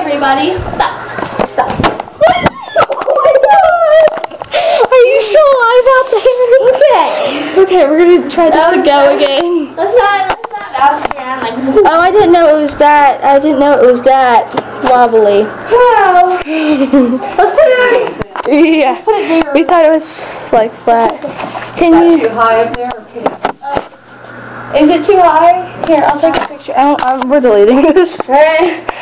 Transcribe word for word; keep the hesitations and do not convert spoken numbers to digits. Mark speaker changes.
Speaker 1: everybody. Stop. Stop.
Speaker 2: Oh my god! Are you still alive out there?
Speaker 1: Okay.
Speaker 2: Okay, we're gonna try this
Speaker 1: That was-
Speaker 2: to go
Speaker 1: that was-
Speaker 2: again.
Speaker 1: Let's not, let's not bounce around like this.
Speaker 2: Oh, I didn't know it was that. I didn't know it was that wobbly.
Speaker 1: Wow. Let's put it
Speaker 2: Yeah.
Speaker 1: put it there.
Speaker 2: We thought it was like flat. Can
Speaker 3: Is that
Speaker 2: you?
Speaker 3: too high up there? Or can it...
Speaker 2: Is it too high? Here, I'll take a picture. I don't, I'm, we're deleting this.
Speaker 1: Alright.